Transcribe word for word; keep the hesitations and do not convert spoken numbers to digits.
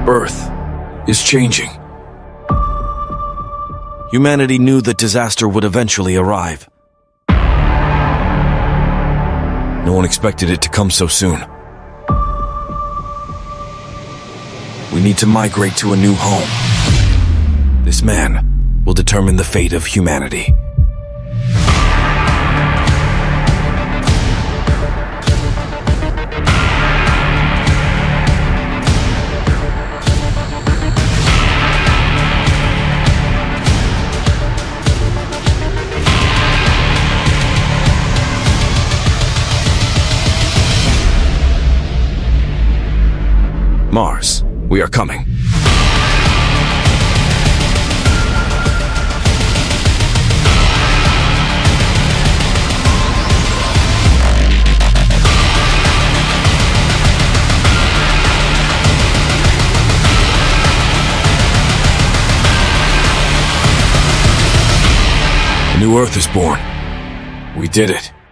Earth is changing. Humanity knew that disaster would eventually arrive. No one expected it to come so soon. We need to migrate to a new home. This man will determine the fate of humanity. Mars, we are coming. A new Earth is born. We did it.